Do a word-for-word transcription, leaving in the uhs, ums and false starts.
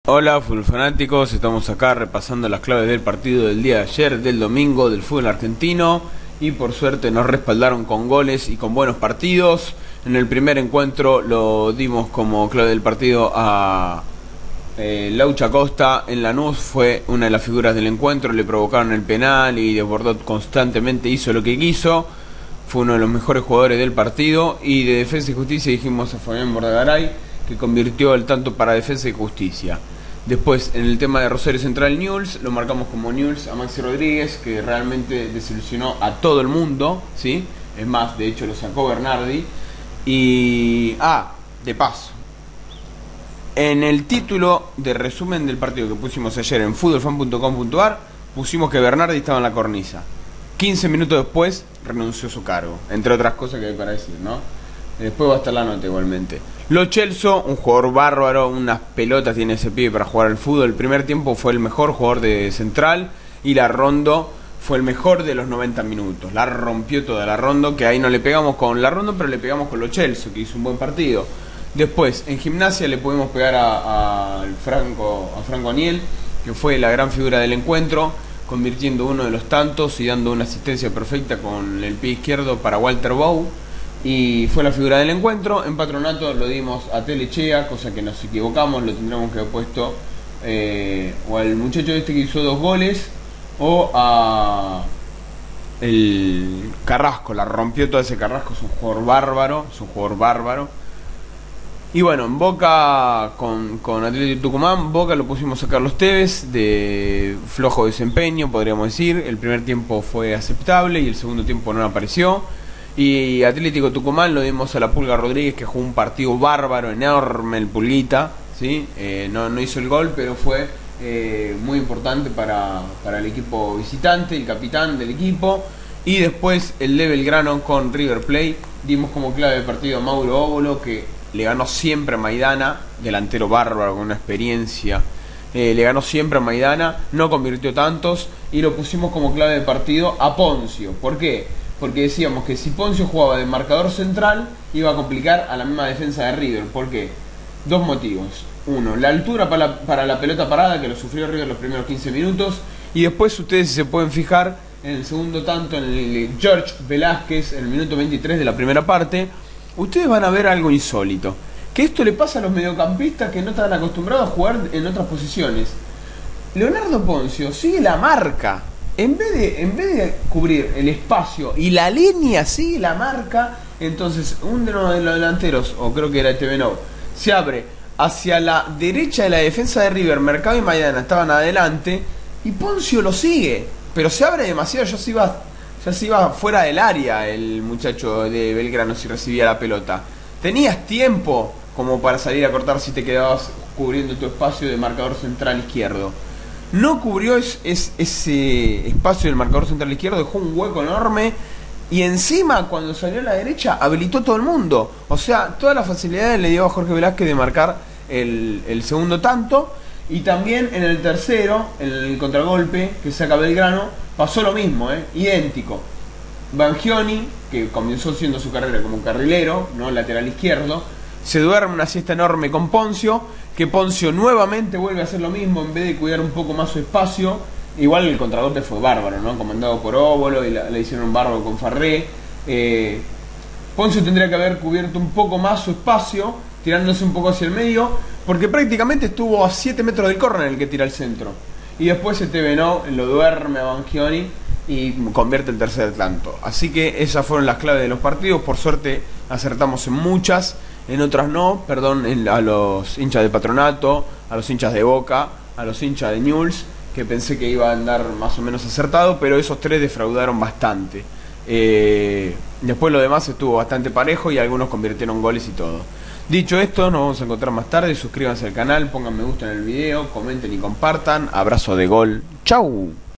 Hola fútbol fanáticos, estamos acá repasando las claves del partido del día de ayer, del domingo, del fútbol argentino, y por suerte nos respaldaron con goles y con buenos partidos. En el primer encuentro lo dimos como clave del partido a eh, Laucha Costa en Lanús, fue una de las figuras del encuentro, le provocaron el penal y Desbordó constantemente, hizo lo que quiso, fue uno de los mejores jugadores del partido. Y de Defensa y Justicia dijimos a Fabián Bordagaray, que convirtió el tanto para Defensa y Justicia. Después, en el tema de Rosario Central Newell's, lo marcamos como Newell's a Maxi Rodríguez, que realmente desilusionó a todo el mundo, ¿sí? Es más, de hecho lo sacó Bernardi. Y... Ah, de paso, en el título de resumen del partido que pusimos ayer en fútbol fan punto com punto ar, pusimos que Bernardi estaba en la cornisa. quince minutos después renunció a su cargo, entre otras cosas que hay para decir, ¿no? Después va a estar la nota igualmente. Lo Celso, un jugador bárbaro, unas pelotas tiene ese pibe para jugar al fútbol. El primer tiempo fue el mejor jugador de Central y la Rondo fue el mejor de los noventa minutos. La rompió toda la Rondo, que ahí no le pegamos con la Rondo, pero le pegamos con Lo Celso, que hizo un buen partido. Después, en Gimnasia le pudimos pegar a, a, al Franco, a Franco Aniel, que fue la gran figura del encuentro, convirtiendo uno de los tantos y dando una asistencia perfecta con el pie izquierdo para Walter Bow. Y fue la figura del encuentro. En Patronato lo dimos a Telechea, cosa que nos equivocamos, lo tendríamos que haber puesto eh, o al muchacho este que hizo dos goles, o a el Carrasco, la rompió todo ese Carrasco, es un jugador bárbaro, es un jugador bárbaro. Y bueno, en Boca con, con Atlético Tucumán, Boca lo pusimos a Carlos Tevez, de flojo desempeño, podríamos decir. El primer tiempo fue aceptable y el segundo tiempo no apareció. Y Atlético Tucumán lo dimos a la Pulga Rodríguez, que jugó un partido bárbaro, enorme el Pulguita, ¿sí? Eh, no, no hizo el gol, pero fue eh, muy importante para, para el equipo visitante, el capitán del equipo. Y después el de Belgrano con River Plate, dimos como clave del partido a Mauro Óbolo, que le ganó siempre a Maidana, delantero bárbaro con una experiencia. Eh, le ganó siempre a Maidana, no convirtió tantos, y lo pusimos como clave de partido a Poncio. ¿Por qué? Porque decíamos que si Poncio jugaba de marcador central, iba a complicar a la misma defensa de River. ¿Por qué? Dos motivos. Uno, la altura para la, para la pelota parada, que lo sufrió River los primeros quince minutos. Y después ustedes se pueden fijar en el segundo tanto, en el George Velázquez, en el minuto veintitrés de la primera parte. Ustedes van a ver algo insólito. Que esto le pasa a los mediocampistas que no están acostumbrados a jugar en otras posiciones. Leonardo Poncio sigue la marca. En vez, de, en vez de cubrir el espacio y la línea, sigue la marca. Entonces uno de los delanteros, o creo que era Tevenov, se abre hacia la derecha de la defensa de River. Mercado y Maidana estaban adelante y Poncio lo sigue, pero se abre demasiado. Ya se iba, ya se iba fuera del área el muchacho de Belgrano si recibía la pelota. Tenías tiempo como para salir a cortar si te quedabas cubriendo tu espacio de marcador central izquierdo. No cubrió es, es, ese espacio del marcador central izquierdo, dejó un hueco enorme. Y encima, cuando salió a la derecha, habilitó todo el mundo. O sea, todas las facilidades le dio a Jorge Velázquez de marcar el, el segundo tanto. Y también en el tercero, en el contragolpe que saca Belgrano, pasó lo mismo, ¿eh? Idéntico. Bangioni, que comenzó siendo su carrera como carrilero, no lateral izquierdo, se duerme una siesta enorme con Poncio, que Poncio nuevamente vuelve a hacer lo mismo en vez de cuidar un poco más su espacio. Igual el contragolpe fue bárbaro, ¿no? Comandado por Óbolo y la, le hicieron un bárbaro con Farré. Eh, Poncio tendría que haber cubierto un poco más su espacio, tirándose un poco hacia el medio, porque prácticamente estuvo a siete metros del córner el que tira al centro. Y después se te venó, lo duerme a Bangioni y convierte el tercer tanto. Así que esas fueron las claves de los partidos. Por suerte acertamos en muchas, en otras no. Perdón en, a los hinchas de Patronato, a los hinchas de Boca, a los hinchas de Newell's, que pensé que iba a andar más o menos acertado, pero esos tres defraudaron bastante. Eh, después lo demás estuvo bastante parejo y algunos convirtieron goles y todo. Dicho esto, nos vamos a encontrar más tarde. Suscríbanse al canal, pongan me gusta en el video, comenten y compartan. Abrazo de gol. ¡Chau!